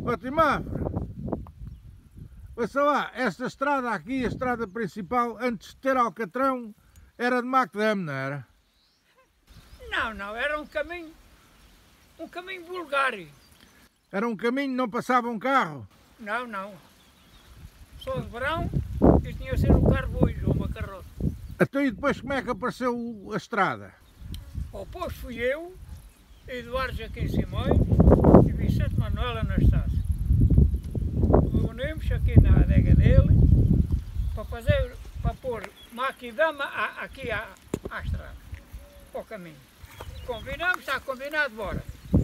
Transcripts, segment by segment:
Ó Timafra, ouça lá, esta estrada aqui, a estrada principal, antes de ter Alcatrão, era de macadame, não era? Não, era um caminho vulgar. Era um caminho, não passava um carro? Não. Só de verão e tinha de ser um carboio ou uma carroça. Então e depois como é que apareceu a estrada? Depois fui eu, Eduardo Jaquim Simões e Vicente Manuel Anastácio. Reunimos aqui na adega dele para pôr maquidama aqui à estrada, ao caminho. Combinamos, está combinado, bora.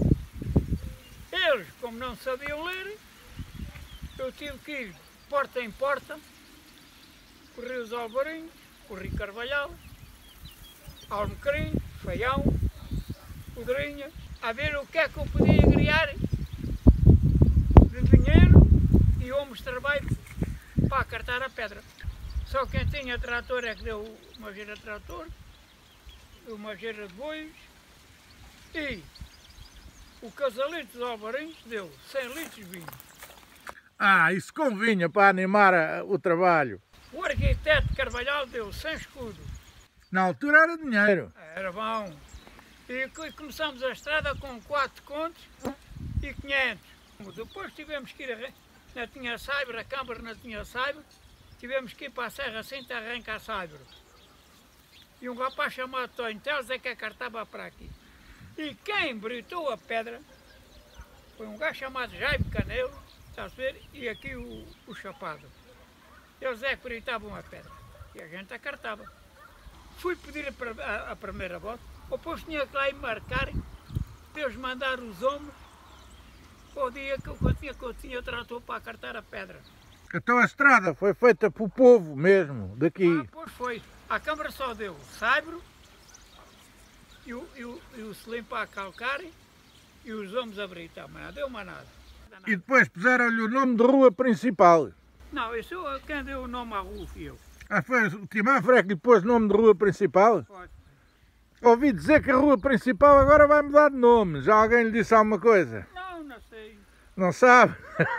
Eles, como não sabiam ler, eu tive que ir porta em porta, corri os Alvarinhos, corri Carvalhal, Almecrim, Faião, Codrinhas, a ver o que é que eu podia criar de dinheiro e homens de trabalho para acartar a pedra. Só quem tinha trator é que deu uma geira de trator, uma geira de bois e o casalito dos Alvarinhos deu 100 litros de vinho. Isso convinha para animar o trabalho. O arquiteto de Carvalhal deu 100 escudos. Na altura era dinheiro. Era bom. E começamos a estrada com 4 contos e 500. Depois tivemos que ir, não tinha saibro, a Câmara não tinha saibro, tivemos que ir para a Serra Cinta arrancar saibro. E um rapaz chamado Tonho Teles é que acartava para aqui. E quem britou a pedra foi um gajo chamado Jaime Canelo, está a ver, e aqui o Chapado. Eles é que britavam a pedra e a gente acartava. Fui pedir a primeira volta, depois tinha que lá ir marcar, Deus mandar os homens para o dia que eu tinha trator para acartar a pedra. Então a estrada foi feita para o povo mesmo, daqui. Pois foi. A Câmara só deu o saibro e o selim para calcar e os homens a britar, mas não deu mais nada. E depois puseram-lhe o nome de rua principal. Não, isso quem deu o nome à rua fui eu. Foi o Timafra que lhe pôs nome de rua principal? Pode. Ouvi dizer que a rua principal agora vai mudar de nome. Já alguém lhe disse alguma coisa? Não sei. Não sabe?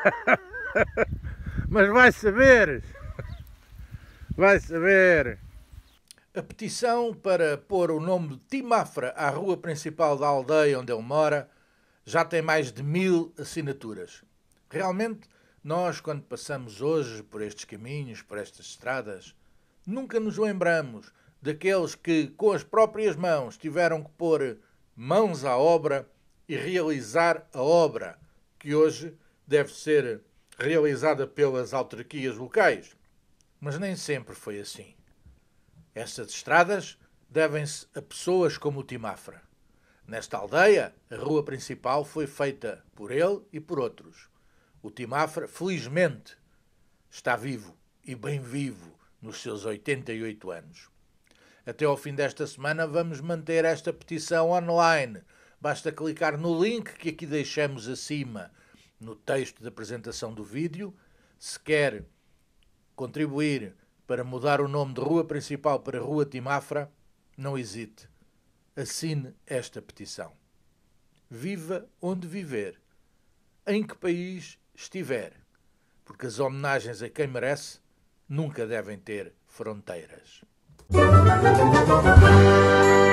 Mas vai saber. Vai saber. A petição para pôr o nome de Timafra à rua principal da aldeia onde ele mora já tem mais de 1000 assinaturas. Realmente, nós, quando passamos hoje por estes caminhos, por estas estradas, nunca nos lembramos daqueles que, com as próprias mãos, tiveram que pôr mãos à obra e realizar a obra, que hoje deve ser realizada pelas autarquias locais. Mas nem sempre foi assim. Estas estradas devem-se a pessoas como o Timafra. Nesta aldeia, a rua principal foi feita por ele e por outros. O Timafra, felizmente, está vivo e bem vivo nos seus 88 anos. Até ao fim desta semana vamos manter esta petição online. Basta clicar no link que aqui deixamos acima no texto da apresentação do vídeo. Se quer contribuir para mudar o nome de rua principal para Rua Timafra, não hesite. Assine esta petição. Viva onde viver, em que país estiver, porque as homenagens a quem merece nunca devem ter fronteiras.